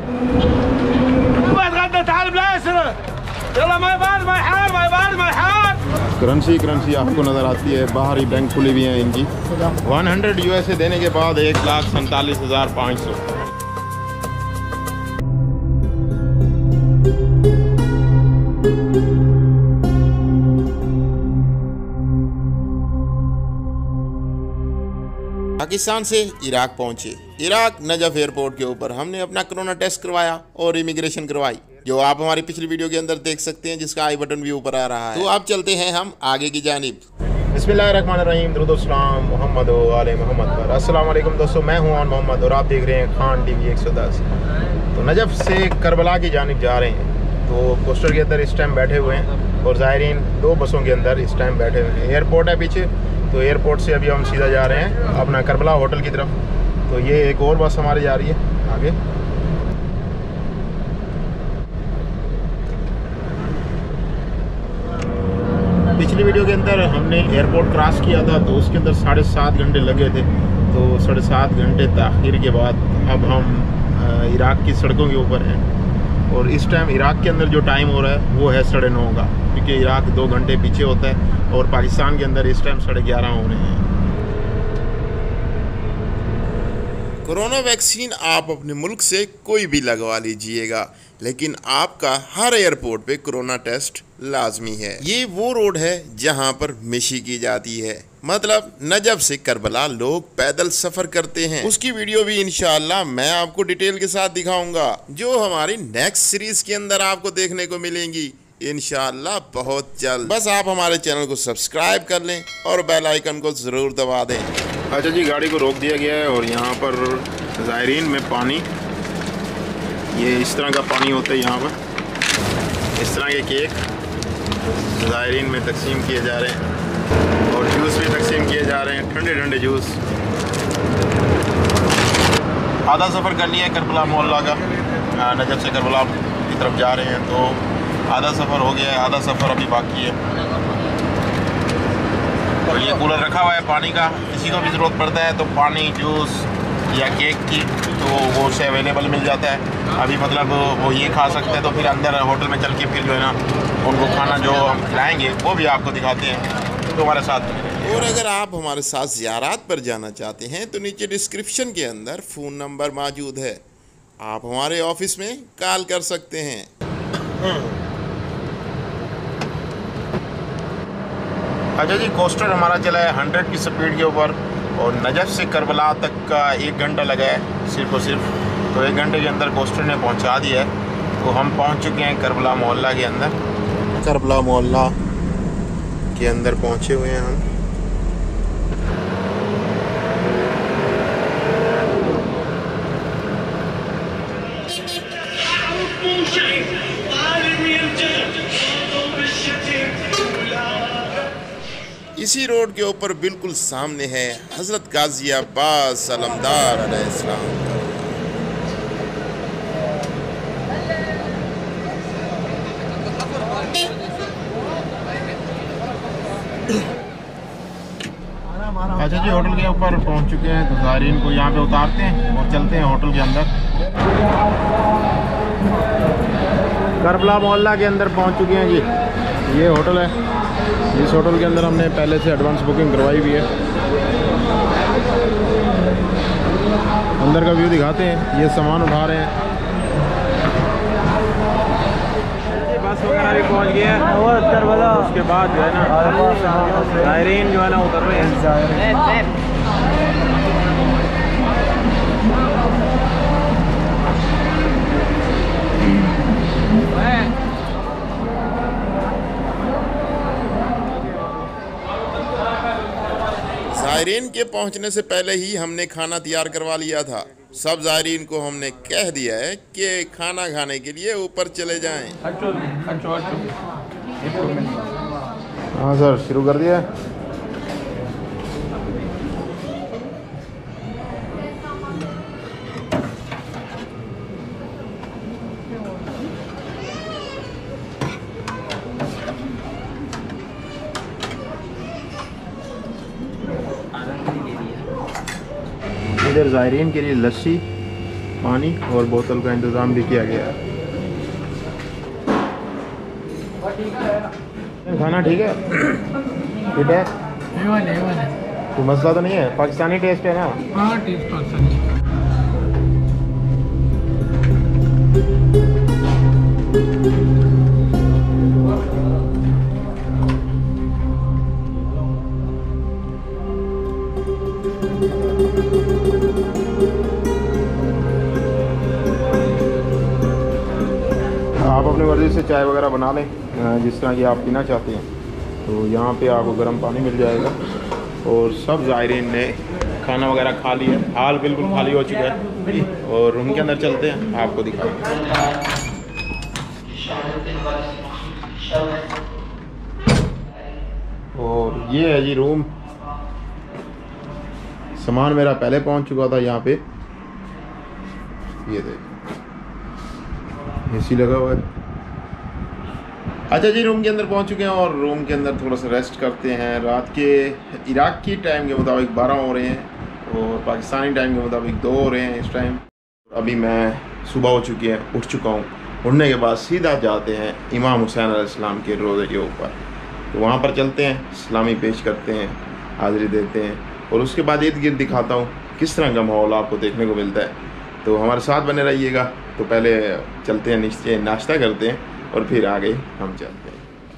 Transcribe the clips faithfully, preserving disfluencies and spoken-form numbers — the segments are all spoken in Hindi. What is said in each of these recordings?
करंसी करंसी आपको नज़र आती है, बाहरी बैंक खुली हुई हैं इनकी। सौ यूएसए देने के बाद एक लाख सैंतालीस हज़ार पाँच सौ। पाकिस्तान से इराक पहुंचे। इराक नजफ एयरपोर्ट के ऊपर हमने अपना कोरोना टेस्ट करवाया और इमिग्रेशन करवाई, जो आप हमारी पिछली वीडियो के अंदर देख सकते हैं, जिसका आई बटन भी ऊपर आ रहा है। तो आप चलते हैं हम आगे की जानिब। बिस्मिल्लाहिर्रहमानिर्रहीम, दुरूद सलाम मोहम्मद व आले मोहम्मद पर। अस्सलाम वालेकुम दोस्तों, मैं हूं आन मोहम्मद और आप देख रहे हैं खान टीवी एक सौ दस। तो नजफ से करबला की जानिब जा रहे हैं। तो पोस्टर के अंदर इस टाइम बैठे हुए हैं और ज़ायरीन दो बसों के अंदर इस टाइम बैठे हुए हैं। एयरपोर्ट है पीछे, तो एयरपोर्ट से अभी हम सीधा जा रहे हैं अपना करबला होटल की तरफ। तो ये एक और बस हमारी जा रही है आगे। पिछली वीडियो के अंदर हमने एयरपोर्ट क्रॉस किया था, तो उसके अंदर साढ़े सात घंटे लगे थे। तो साढ़े सात घंटे ताख़ीर के बाद अब हम इराक की सड़कों के ऊपर हैं और इस टाइम इराक के अंदर जो टाइम हो रहा है वो है साढ़े नौ का, क्योंकि इराक दो घंटे पीछे होता है और पाकिस्तान के अंदर इस टाइम साढ़े ग्यारह हो रहे हैं। कोरोना वैक्सीन आप अपने मुल्क से कोई भी लगवा लीजिएगा, लेकिन आपका हर एयरपोर्ट पे कोरोना टेस्ट लाजमी है। ये वो रोड है जहां पर मिशी की जाती है, मतलब नजफ से करबला लोग पैदल सफर करते हैं। उसकी वीडियो भी इंशाअल्लाह मैं आपको डिटेल के साथ दिखाऊंगा, जो हमारी नेक्स्ट सीरीज के अंदर आपको देखने को मिलेंगी इंशाअल्लाह बहुत जल्द। बस आप हमारे चैनल को सब्सक्राइब कर लें और बेल आइकन को ज़रूर दबा दें। अच्छा जी, गाड़ी को रोक दिया गया है और यहाँ पर ज़ायरीन में पानी, ये इस तरह का पानी होता है यहाँ पर। इस तरह के केक ज़ायरीन में तकसीम किए जा रहे हैं और जूस भी तकसीम किए जा रहे हैं, ठंडे ठंडे जूस। आधा सफ़र कर लिया है करबला मोहल्ला का, नजफ से करबला की तरफ जा रहे हैं। तो आधा सफ़र हो गया है, आधा सफ़र अभी बाकी है। और ये कूलर रखा हुआ है पानी का, किसी को भी ज़रूरत पड़ता है तो पानी, जूस या केक की तो वो से अवेलेबल मिल जाता है। अभी मतलब वो ये खा सकते हैं, तो फिर अंदर होटल में चल के फिर जो है ना उनको खाना जो हम खिलाएँगे वो भी आपको दिखाते हैं, तो हमारे साथ। और अगर आप हमारे साथ ज़ियारत पर जाना चाहते हैं तो नीचे डिस्क्रिप्शन के अंदर फ़ोन नंबर मौजूद है, आप हमारे ऑफिस में कॉल कर सकते हैं। अच्छा जी, कोस्टर हमारा चला है हंड्रेड की स्पीड के ऊपर और नजफ से करबला तक का एक घंटा लगा है सिर्फ और सिर्फ। तो एक घंटे के अंदर कोस्टर ने पहुंचा दिया है। तो हम पहुंच चुके हैं करबला मोहल्ला के अंदर। करबला मोहल्ला के अंदर पहुंचे हुए हैं हम। इसी रोड के ऊपर बिल्कुल सामने है हज़रत गाजी अब्बास सलामदार अलैहिस्सलाम। अच्छा जी, होटल के ऊपर पहुंच चुके हैं। तो ज़ायरीन को यहाँ पे उतारते हैं और चलते हैं होटल के अंदर। करबला मोहल्ला के अंदर पहुंच चुके हैं जी। ये होटल है, इस होटल के अंदर हमने पहले से एडवांस बुकिंग करवाई हुई है। अंदर का व्यू दिखाते हैं। ये सामान उठा रहे हैं, बस वगैरह भी पहुंच गए हैं और करबला। उसके बाद जो है ना ज़ायरीन जो है ना उतर रहे हैं। ज़ायरीन के पहुंचने से पहले ही हमने खाना तैयार करवा लिया था। सब ज़ायरीन को हमने कह दिया है कि खाना खाने के लिए ऊपर चले जाएं। हाँ सर, शुरू कर दिया। इधर ज़ायरीन के लिए लस्सी पानी और बोतल का इंतज़ाम भी किया गया है। खाना ठीक है, ठीक है, कोई मसला तो नहीं है। पाकिस्तानी टेस्ट है ना? हाँ, टेस्ट पाकिस्तानी। आप अपनी मर्ज़ी से चाय वगैरह बना लें जिस तरह की आप पीना चाहते हैं। तो यहाँ पे आपको गर्म पानी मिल जाएगा। और सब ज़ायरीन ने खाना वगैरह खा लिया, हाल बिल्कुल खाली हो चुका है। और रूम के अंदर चलते हैं, आपको दिखाते हैं। और ये है जी रूम। सामान मेरा पहले पहुंच चुका था यहाँ पे, ये देख एसी लगा हुआ है। अच्छा जी, रूम के अंदर पहुंच चुके हैं और रूम के अंदर थोड़ा सा रेस्ट करते हैं। रात के इराक की टाइम के मुताबिक बारह हो रहे हैं और पाकिस्तानी टाइम के मुताबिक दो हो रहे हैं इस टाइम। अभी मैं सुबह हो चुकी है, उठ चुका हूँ। उठने के बाद सीधा जाते हैं इमाम हुसैन अलैहिस्सलाम के रोज़े के ऊपर। तो वहाँ पर चलते हैं, सलामी पेश करते हैं, हाज़िरी देते हैं और उसके बाद इर्द गिर्द दिखाता हूँ किस तरह का माहौल आपको देखने को मिलता है। तो हमारे साथ बने रहिएगा। तो पहले चलते हैं, नीचे नाश्ता करते हैं और फिर आगे हम चलते हैं।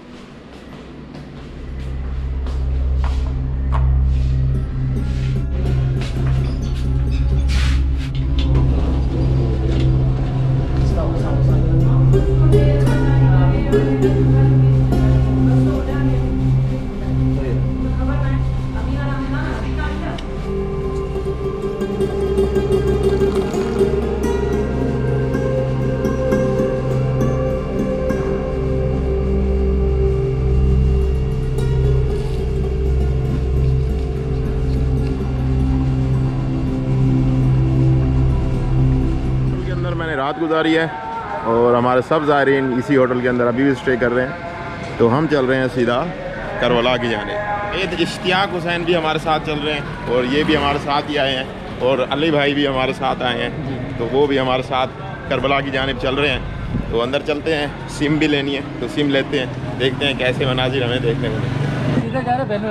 रात गुजारी है और हमारे सब ज़ायरीन इसी होटल के अंदर अभी भी स्टे कर रहे हैं। तो हम चल रहे हैं सीधा करबला की जाने। ये इश्तियाक हुसैन भी हमारे साथ चल रहे हैं और ये भी हमारे साथ ही आए हैं और अली भाई भी हमारे साथ आए हैं। तो वो भी हमारे साथ करबला की जानिब चल रहे हैं। तो अंदर चलते हैं, सिम भी लेनी है तो सिम लेते हैं, देखते हैं कैसे मनाजिर हमें देखने को मिलते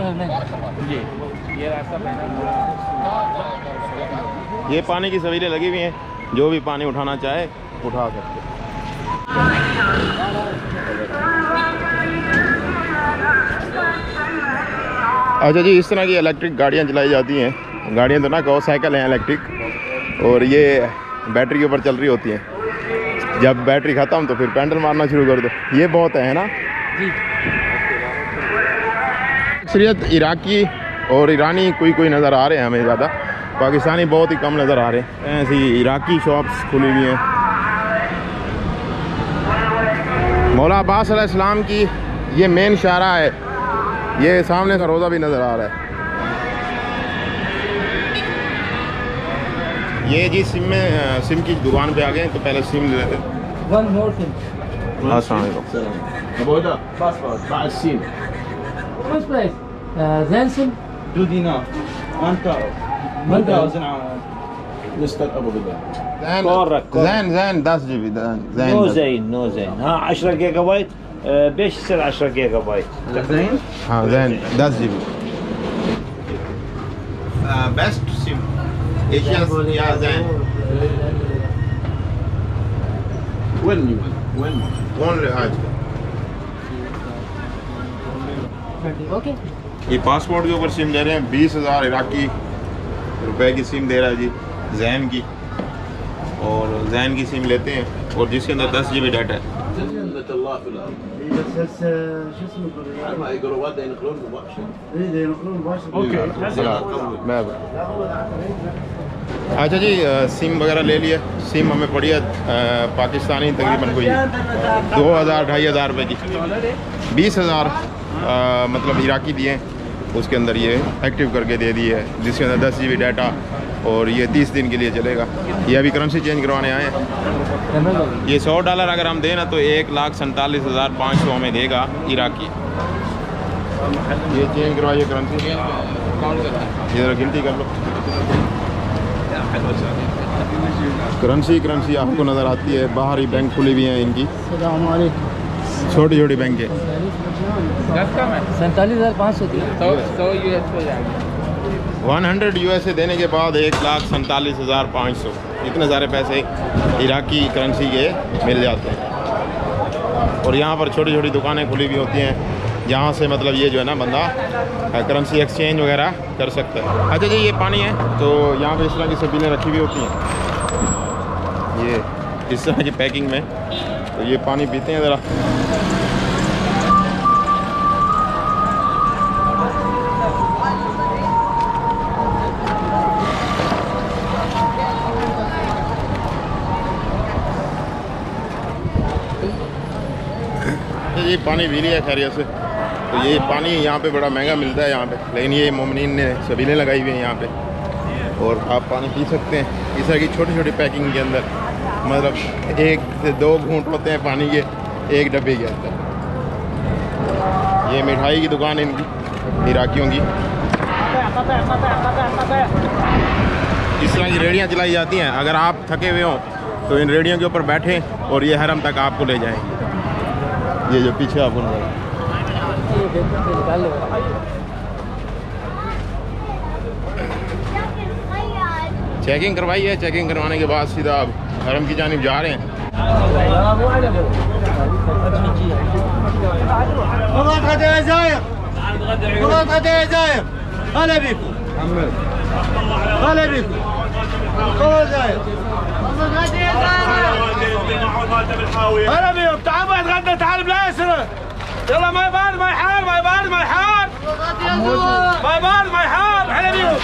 हैं। ये पानी की सवीरें लगी हुई हैं, जो भी पानी उठाना चाहे उठा सकते। अच्छा जी, इस तरह की इलेक्ट्रिक गाड़ियाँ चलाई जाती हैं। गाड़ियाँ तो ना कहो, साइकिल हैं इलेक्ट्रिक और ये बैटरी के ऊपर चल रही होती हैं। जब बैटरी ख़त्म तो फिर पैडल मारना शुरू कर दो। ये बहुत है ना जी। अक्सरियत इराकी और ईरानी कोई कोई नज़र आ रहे हैं हमें, ज़्यादा पाकिस्तानी बहुत ही कम नज़र आ रहे हैं। ऐसी इराकी शॉप्स खुली हुई हैं। मौला अब्बास अलैहिस्सलाम की ये मेन शारा है। ये सामने का रोज़ा भी नज़र आ रहा है। ये जी सिम में सिम की दुकान पे आ गए, तो पहले सिम ले लेते हैं। One more SIM. अस्सलाम زين زين دس جي بي زين نو زين نو زين ها عشرة جيجا بايت بيش يصير عشرة جيجا بايت زين हाँ زين دس جي بي बेस्ट सिम एशिया या زين وين وين कौन ले आज ओके। ये पासपोर्ट के ऊपर सिम ले रहे हैं। बीस हज़ार इराकी रुपए की सिम दे रहा है जी जैन की। और जैन की सिम लेते हैं और जिसके अंदर दस जी बी डाटा है। अच्छा जी, सिम वगैरह ले लिया। सिम हमें पड़ी है पाकिस्तानी तकरीबन कोई दो हज़ार ढाई हज़ार रुपये की। बीस हज़ार मतलब इराकी दिए, उसके अंदर ये एक्टिव करके दे दी है, जिसके अंदर दस जी बी डाटा और ये तीस दिन के लिए चलेगा। ये अभी करेंसी चेंज करवाने आए हैं। ये सौ डॉलर अगर हम दें ना तो एक लाख सैंतालीस हज़ार पाँच सौ हमें देगा इराकी। ये चेंज करवाइए करेंसी, ये गिनती कर लो। करंसी करंसी आपको नज़र आती है। बाहर ही बैंक खुली हुई हैं इनकी, छोटी छोटी बैंक है। सैंतालीस हज़ार पाँच सौ सौ सौ यू एस हो जाएगा। One hundred U S A देने के बाद एक लाख सैंतालीस हज़ार पाँच सौ इतने सारे पैसे इराकी करेंसी के मिल जाते हैं। और यहाँ पर छोटी छोटी दुकानें खुली हुई होती हैं, जहाँ से मतलब ये जो है ना बंदा करेंसी एक्सचेंज वगैरह कर सकता है। अच्छा जी, ये पानी है तो यहाँ पे इस तरह की सब्जियाँ रखी हुई होती हैं, ये इस तरह की पैकिंग में, तो ये पानी पीते हैं ज़रा। ये पानी पी लिया खैरियत से। तो ये पानी यहाँ पे बड़ा महंगा मिलता है यहाँ पे, लेकिन ये मोमिनीन ने सबीलें लगाई हुई हैं यहाँ पे, और आप पानी पी सकते हैं इस तरह की छोटी छोटी पैकिंग के अंदर। मतलब एक से दो घूंट होते हैं पानी के एक डब्बे के अंदर। ये मिठाई की दुकान है इनकी, इराकियों की। इस तरह की रेडियाँ चलाई जाती हैं। अगर आप थके हुए हों तो इन रेडियों के ऊपर बैठें और ये हरम तक आपको ले जाएंगे। ये जो पीछे आपको नजर चेकिंग करवाई है। चेकिंग करवाने के बाद सीधा आप हरम की जानिब जा रहे हैं। هلا بيهم، تعالوا نتغدى، تعالوا بلاسر. يلا ما يبان ما يحار ما يبان ما يحار ما يبان ما يحار. هلا بيهم.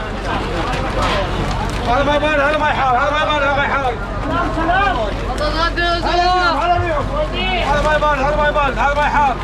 هلا ما يبان هلا ما يحار هلا ما يبان هلا ما يحار. سلام. هلا بيهم. هلا ما يبان هلا ما يبان هلا ما يحار.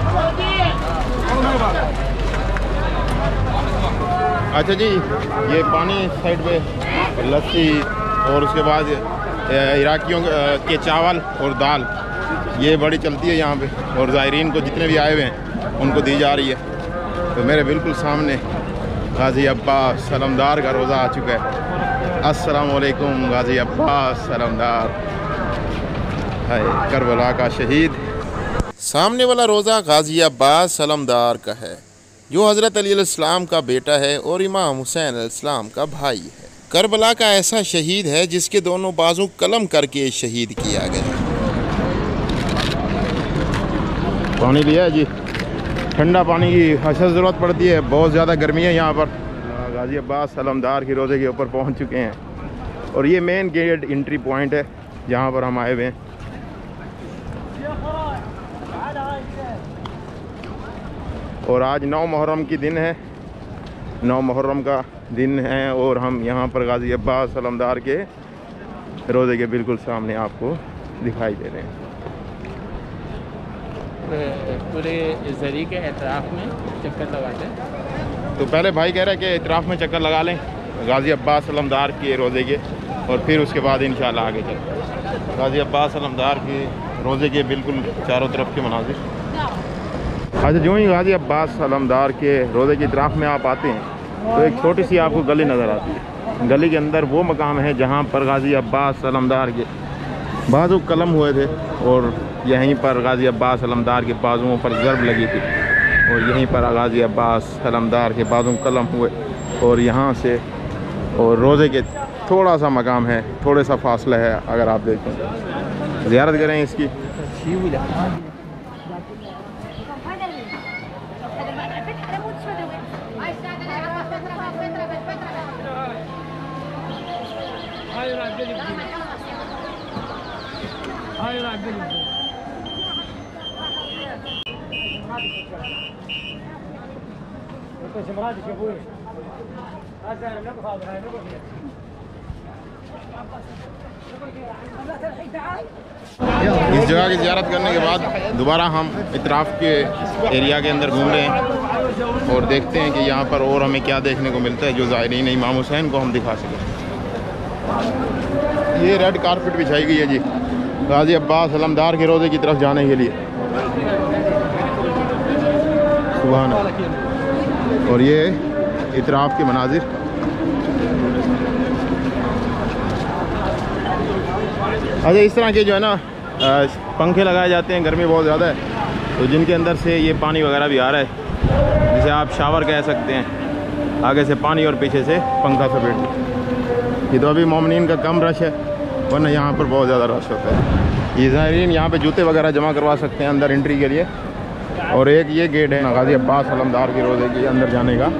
अच्छा जी, ये पानी साइड पे लस्सी और उसके बाद इराकियों के चावल और दाल ये बड़ी चलती है यहाँ पे, और ज़ायरीन को जितने भी आए हुए हैं उनको दी जा रही है। तो मेरे बिल्कुल सामने गाज़ी अब्बास सलमदार का रोज़ा आ चुका है। अस्सलाम वालेकुम गाज़ी अब्बास सलमदार, है करबला का शहीद। सामने वाला रोज़ा गाज़ी अब्बास सलमदार का है, जो हज़रत अली अलैहिस्सलाम का बेटा है और इमाम हुसैन अलैहिस्सलाम का भाई है। करबला का ऐसा शहीद है जिसके दोनों बाजू कलम करके शहीद किया गया। पानी लिया है जी, ठंडा पानी की अशद ज़रूरत पड़ती है, बहुत ज़्यादा गर्मी है यहाँ पर। गाज़ी अब्बास सलमदार की रोज़े के ऊपर पहुँच चुके हैं, और ये मेन गेट एंट्री पॉइंट है जहाँ पर हम आए हुए हैं। और आज नौ मुहर्रम की दिन है, नौ मुहर्रम का दिन है, और हम यहाँ पर गाज़ी अब्बास सलमदार के रोज़े के बिल्कुल सामने आपको दिखाई दे रहे हैं। पूरे ज़री के एतराफ़ में चक्कर लगाते हैं। तो पहले भाई कह रहे हैं कि एतराफ़ में चक्कर लगा लें गाज़ी अब्बास सलमदार के रोज़े के, और फिर उसके बाद इंशाल्लाह आगे चलें। गाज़ी अब्बास सलमदार के रोज़े के बिल्कुल चारों तरफ के मनाज़िर। अच्छा, जो ही गाज़ी अब्बास सलमदार के रोज़े की तरफ में आप आते हैं तो एक छोटी सी आपको गली नज़र आती है। गली के अंदर वो मकाम है जहाँ पर गाज़ी अब्बास सलमदार के बाजू कलम हुए थे, और यहीं पर गाज़ी अब्बास सलमदार के बाजुओं पर ज़रब लगी थी, और यहीं पर गाज़ी अब्बास सलमदार के बाजू कलम हुए, और यहाँ से और रोज़े के थोड़ा सा मकाम है, थोड़ा सा फासला है। अगर आप देखें, ज़ियारत करें इसकी। इस जगह की ज़ियारत करने के बाद दोबारा हम इतराफ़ के एरिया के अंदर घूम रहे हैं, और देखते हैं कि यहाँ पर और हमें क्या देखने को मिलता है जो ज़ायरीन इमाम हुसैन को हम दिखा सकें। ये रेड कारपेट बिछाई गई है जी गाज़ी अब्बास सलमदार के रोज़े की तरफ जाने के लिए। सुभान अल्लाह। और ये इतराफ़ के मनाजिर। अच्छा, इस तरह के जो है ना पंखे लगाए जाते हैं, गर्मी बहुत ज़्यादा है तो जिनके अंदर से ये पानी वगैरह भी आ रहा है, जिसे आप शावर कह सकते हैं। आगे से पानी और पीछे से पंखा सपेट। ये तो अभी मोमिनीन का कम रश है, वरना यहाँ पर बहुत ज़्यादा रश होता है। ये ज़ायरीन यहाँ पे जूते वगैरह जमा करवा सकते हैं अंदर एंट्री के लिए। और एक ये गेट है गाज़ी अब्बास अलमदार के रोज़े के अंदर जाने का,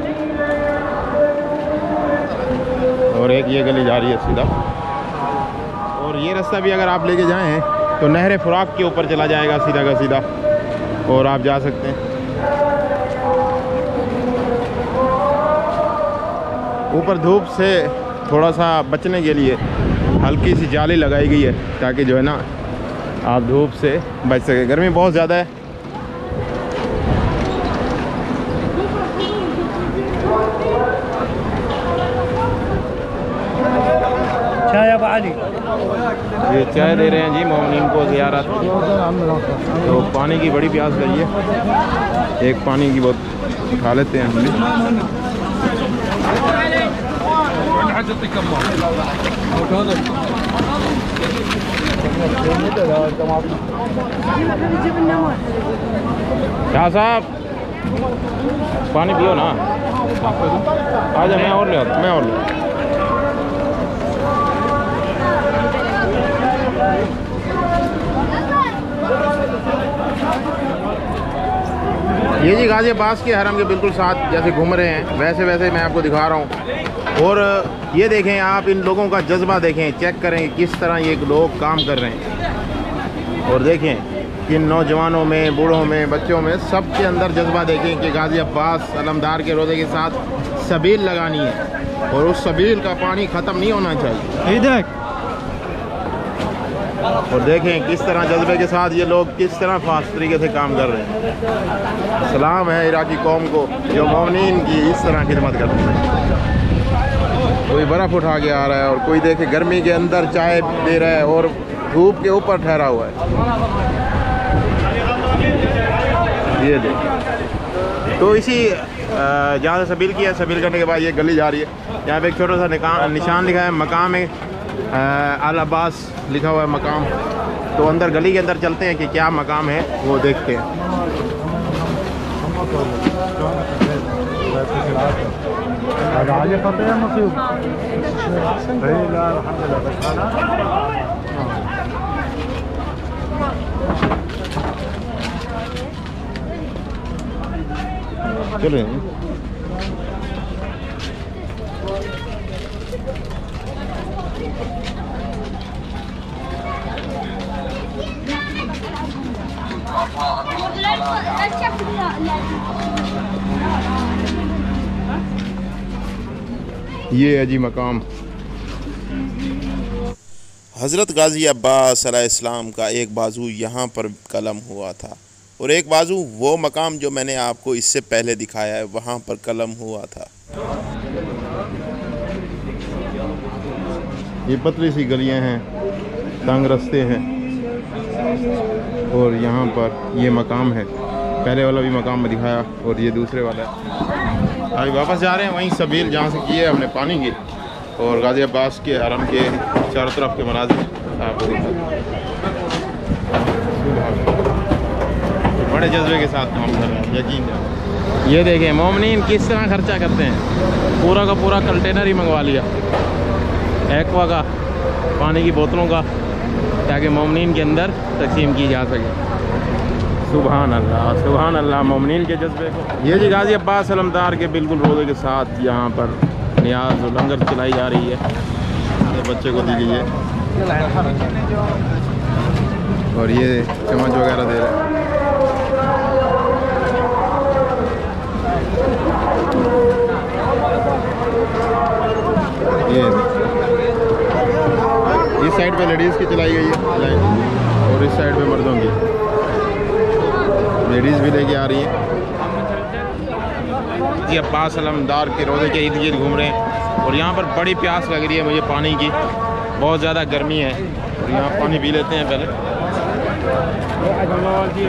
और एक ये गली जा रही है सीधा। और ये रास्ता भी अगर आप लेके जाएं तो नहर फुराक के ऊपर चला जाएगा सीधा का सीधा, और आप जा सकते हैं। ऊपर धूप से थोड़ा सा बचने के लिए हल्की सी जाली लगाई गई है, ताकि जो है ना आप धूप से बच सके। गर्मी बहुत ज़्यादा है। चाय अब आली ये चाय दे रहे हैं जी मोमिनीन को ज़ियारत। तो पानी की बड़ी प्यास लगी है, एक पानी की बोतल उठा लेते हैं हम भी। क्या साहब पानी पियो ना, आजा मैं और ले आता मैं और ले। ये जी गाज़ी अब्बास के हरम के बिल्कुल साथ जैसे घूम रहे हैं वैसे वैसे मैं आपको दिखा रहा हूँ। और ये देखें आप, इन लोगों का जज्बा देखें, चेक करें किस तरह ये लोग काम कर रहे हैं। और देखें इन नौजवानों में, बूढ़ों में, बच्चों में, सब के अंदर जज्बा देखें कि गाज़ी अब्बास अलमदार के रोज़े के साथ सबील लगानी है और उस सबील का पानी ख़त्म नहीं होना चाहिए। इधर और देखें किस तरह जज्बे के साथ ये लोग किस तरह फास्ट तरीके से काम कर रहे हैं। सलाम है इराकी कौम को जो मोमिनीन की इस तरह खिदमत करती है। कोई बर्फ़ उठा के आ रहा है और कोई देखे गर्मी के अंदर चाय दे रहा है और धूप के ऊपर ठहरा हुआ है। ये देख, तो इसी जहाँ से सबील किया, सबील करने के बाद ये गली जा रही है। यहाँ पे एक छोटा सा निशान लिखा है, मकाम है अल अब्बास लिखा हुआ है मकाम। तो अंदर गली के अंदर चलते हैं कि क्या मकाम है वो देखते हैं। चलो ये है जी मकाम। हज़रत गाज़ी अब्बास अलैहिस्सलाम का एक बाजू यहाँ पर कलम हुआ था और एक बाजू वो मकाम जो मैंने आपको इससे पहले दिखाया है वहाँ पर कलम हुआ था। ये पतली सी गलियाँ हैं, तंग रास्ते हैं और यहाँ पर ये मकाम है। पहले वाला भी मकाम में दिखाया और ये दूसरे वाला है। अभी वापस जा रहे हैं वहीं सबील जहाँ से किए हमने पानी की, और गाज़ी अब्बास के हरम के चारों तरफ के मनाज़िर आपको दिखा। बड़े जज्बे के साथ काम कर रहे हैं, यकीन है। ये देखें मोमिनीन किस तरह खर्चा करते हैं। पूरा का पूरा कंटेनर ही मंगवा लिया एक्वा का, पानी की बोतलों का, ताकि मोमिनीन के अंदर तकसीम की जा सके। सुभान अल्लाह, सुभान अल्लाह मोमिनीन के जज्बे को। ये जी गाज़ी अब्बास अलमदार के बिल्कुल रोज़े के साथ यहाँ पर नियाज लंगर चलाई जा रही है, ये बच्चे को दी गई है और ये चम्मच वगैरह दे रहे हैं। ये इस साइड पे लेडीज़ की चलाई गई है लाइन और इस साइड पे मर्दों की। लेडीज़ भी लेके आ रही हैं। जी अब्बास अलमदार के रोज़े के इर्द गिर्द घूम रहे हैं और यहाँ पर बड़ी प्यास लग रही है मुझे पानी की, बहुत ज़्यादा गर्मी है और यहाँ पानी पी लेते हैं पहले।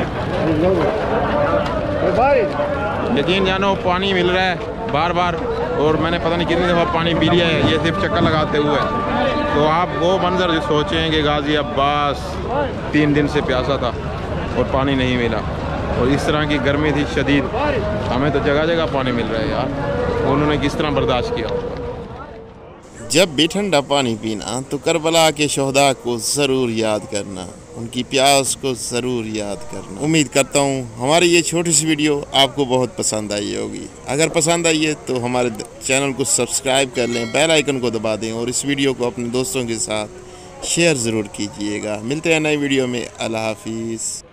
यकीन जानो पानी मिल रहा है बार बार और मैंने पता नहीं कितनी दफ़ा पानी पी लिया है, ये सिर्फ चक्कर लगाते हुए। तो आप वो मंजर जो सोचें कि गाजी अब्बास तीन दिन से प्यासा था और पानी नहीं मिला, और इस तरह की गर्मी थी शदीद, हमें तो जगह जगह पानी मिल रहा है यार, उन्होंने किस तरह बर्दाश्त किया। जब भी ठंडा पानी पीना तो करबला के शोहदा को ज़रूर याद करना, उनकी प्यास को ज़रूर याद करना। उम्मीद करता हूँ हमारी ये छोटी सी वीडियो आपको बहुत पसंद आई होगी। अगर पसंद आई है तो हमारे चैनल को सब्सक्राइब कर लें, बेल आइकन को दबा दें और इस वीडियो को अपने दोस्तों के साथ शेयर ज़रूर कीजिएगा। मिलते हैं नई वीडियो में। अल्लाह हाफिज़।